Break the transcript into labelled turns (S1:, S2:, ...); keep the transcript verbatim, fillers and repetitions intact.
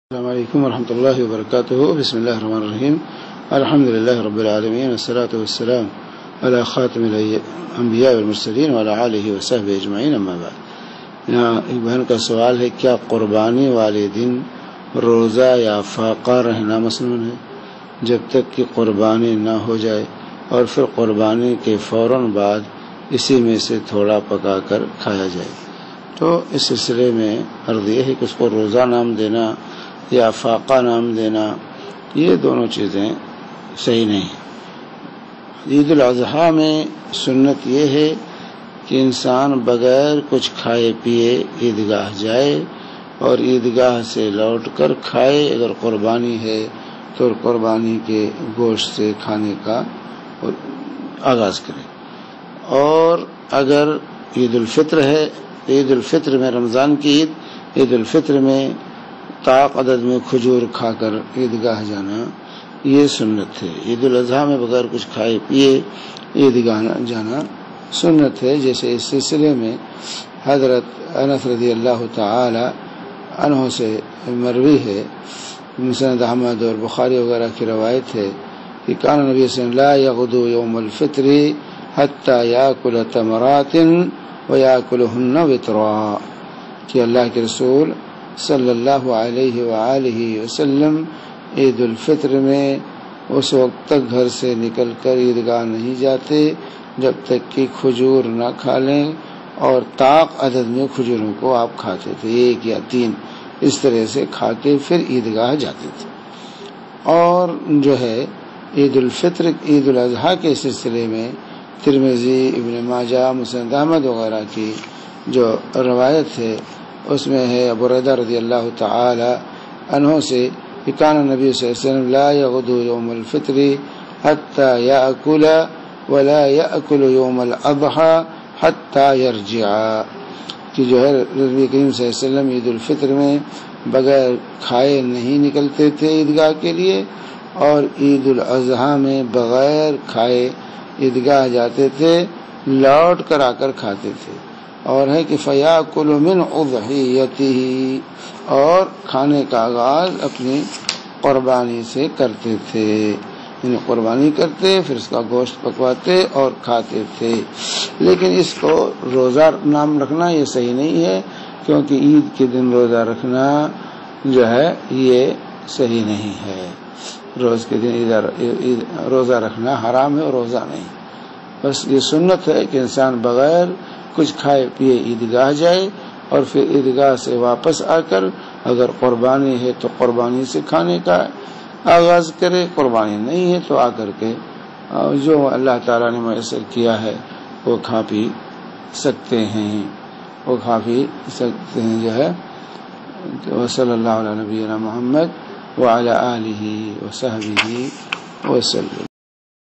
S1: Assalamualikum warahmatullahi wabarakatuh. Bismillahirrahmanirrahim. Alhamdulillahi rabbil alamin. Wassalatu wassalam ala khatamil anbiya wal mursalin wa ala alihi wa sahbihi ajma'in. Amma ba'd. یہاں ایک بہن کا سوال ہے، کیا قربانی والے دن روزہ یا فاقہ رہنا مسنون ہے جب تک کہ قربانی نہ ہو جائے، اور پھر قربانی کے فوراً بعد اسی میں سے تھوڑا پکا کر کھایا جائے؟ تو اس سلسلے میں عرض یہ ہے کہ اس کو روزہ نام دینا یا فاقہ نام دینا، یہ دونوں چیزیں صحیح نہیں ہیں۔ عید الاضحیٰ میں سنت یہ ہے کہ انسان بغیر کچھ کھائے پیے عیدگاہ جائے اور عیدگاہ سے لوٹ کر کھائے۔ اگر قربانی ہے تو قربانی کے گوشت سے کھانے کا آغاز کرے، اور اگر عید الفطر ہے، عید الفطر میں رمضان کی عید عید الفطر میں طاق عدد میں کھجور کھا کر عیدگاہ جانا یہ سنت ہے۔ عید الاضحیٰ میں بغیر کچھ کھائے پیے عیدگاہ جانا سنت ہے، جیسے اس سلسلے میں حضرت انس رضی اللہ تعالی عنہ سے مروی ہے، مسند احمد اور بخاری وغیرہ کی روایت ہے کہ کان نبی صلی اللہ علیہ وسلم لا یغدو یوم الفطر حتی یاکل تمرات ویاکلہن وطرا، کہ اللہ کے رسول صلی اللہ علیہ وآلہ وسلم عید الفطر میں اس وقت تک گھر سے نکل کر عیدگاہ نہیں جاتے جب تک کہ کھجور نہ کھا لیں، اور طاق عدد میں کھجوروں کو آپ کھاتے تھے، ایک یا تین اس طرح سے کھا کے پھر عیدگاہ جاتے تھے۔ اور جو ہے عید الفطر عید الاضحیٰ کے سلسلے میں ترمذی، ابن ماجہ، مسند احمد وغیرہ کی جو روایت ہے اس میں ہے ابو ہریرہ رضی اللہ تعالی عنہ سے کہ کان نبی صلی اللہ علیہ وسلم لا یغدو یوم الفطر حتی یأکل ولا یأکل یوم الاضحی حتی یرجع، کہ جو ہے نبی کریم صلی اللہ علیہ وسلم عید الفطر میں بغیر کھائے نہیں نکلتے تھے عیدگاہ کے لیے، اور عید الاضحیٰ میں بغیر کھائے عیدگاہ جاتے تھے، لوٹ کر آ کر کھاتے تھے۔ اور ہے کہ فیاکل من اضحیتہ، اور کھانے کا آغاز اپنی قربانی سے کرتے تھے، یعنی قربانی کرتے پھر اس کا گوشت پکواتے اور کھاتے تھے۔ لیکن اس کو روزہ نام رکھنا یہ صحیح نہیں ہے، کیونکہ عید کے دن روزہ رکھنا جو ہے یہ صحیح نہیں ہے۔ روز کے دن روزہ رکھنا حرام ہے اور روزہ نہیں، بس یہ سنت ہے کہ انسان بغیر کچھ کھائے پیے عیدگاہ جائے، اور پھر عیدگاہ سے واپس آ کر اگر قربانی ہے تو قربانی سے کھانے کا آغاز کرے، قربانی نہیں ہے تو آ کر کے جو اللہ تعالیٰ نے میسر کیا ہے وہ کھا پی سکتے ہیں وہ کھا پی سکتے ہیں جو ہے۔ صلی اللہ علیہ نبینا محمد وعلی آلہ وصحبہ وسلم۔